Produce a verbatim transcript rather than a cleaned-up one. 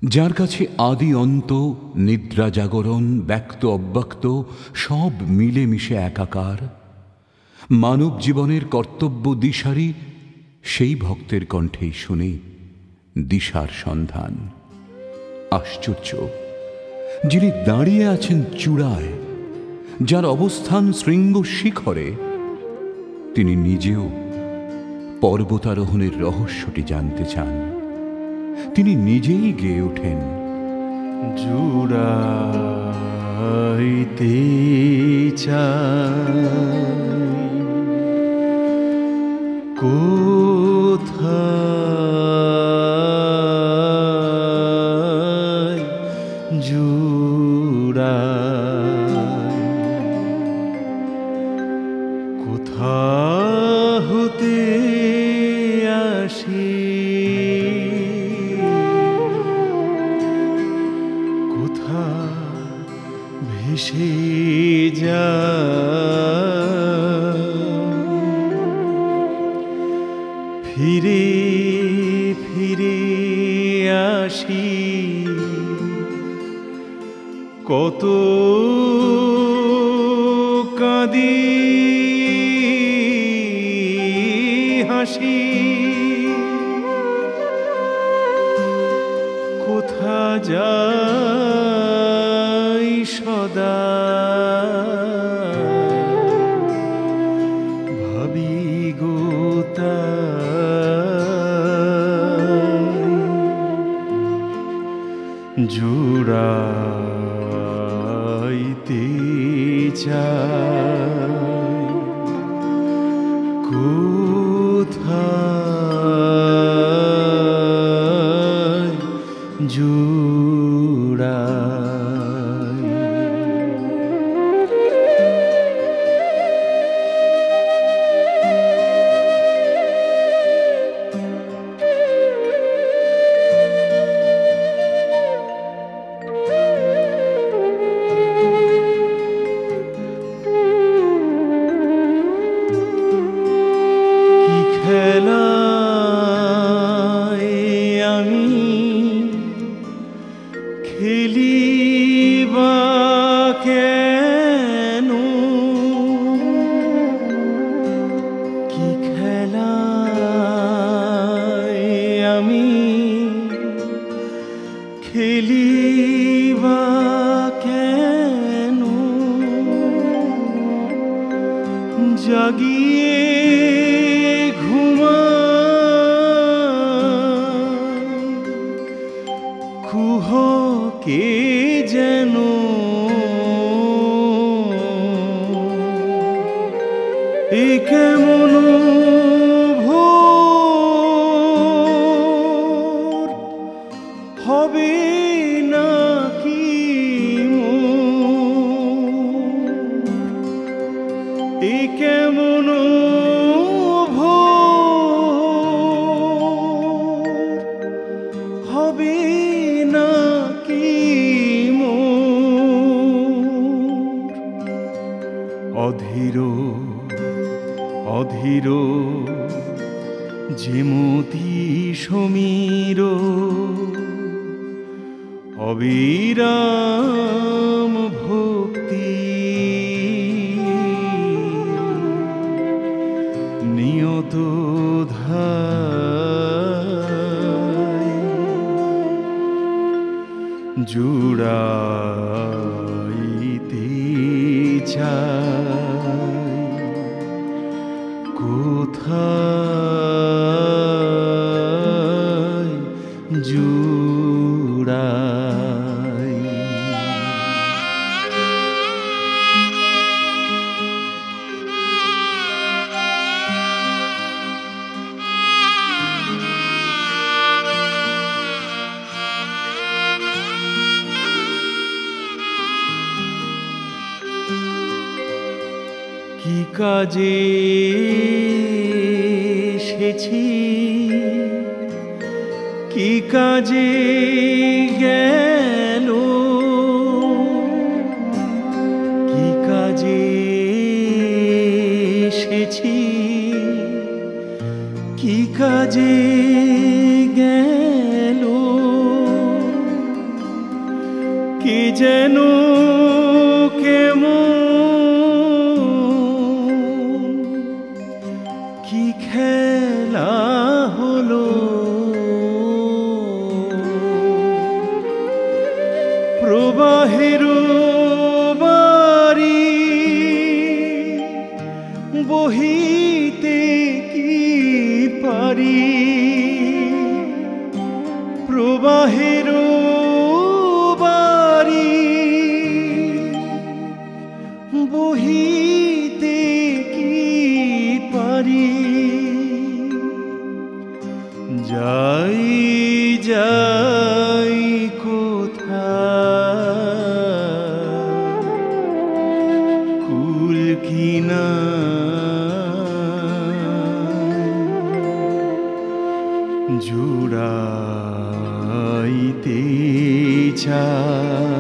যার কাছে আদি অন্ত, নিদ্রা জাগরণ, ব্যক্ত অব্যক্ত সব মিলে মিশে একাকার, মানব জীবনের কর্তব্য দিশারি সেই ভক্তের কণ্ঠেই শুনি দিশার সন্ধান। আশ্চর্য, যিনি দাঁড়িয়ে আছেন চূড়ায়, যার অবস্থান শৃঙ্গ শিখরে, তিনি নিজেও পর্বতারোহণের রহস্যটি জানতে চান। তিনি নিজেই গেয়ে ওঠেন, জুড়াইতে চাই কোথায় জুড়াই, কোথা হতে আসি, কোথা ভেসে যায়, ফিরে ফিরে আসি কত কাঁদি হাসি, কোথা যাই সদা ভাবি গো তাই, জুড়াইতে চাই কোথায় জুড়াই। খেলায় আমি খেলি বা কেন, কি খেলায় আমি খেলি বা কেন, জাগিয়ে কে যেন এ কেমন ভোর হবে নাকি এ কেমন ভোর হবে অধীর অধীর যেমতি সমীর, অবিরাম ভক্তি নিয়ত ধায়, জুড়াইতে চাই কোথায় জুড়াই। কি কাজে এসেছি, কি কাজে গেল, কি কাজে এসেছি, কি কাজে গেল, কে যেন কেমন কি খেলা হলো, প্রবাহের বাড়ি বহিতে কি পারি, প্রবাহের বাড়ি বহিতে কি পারি, যাই যাই কোথায় কুল কিনা জুড়াইতে চায়।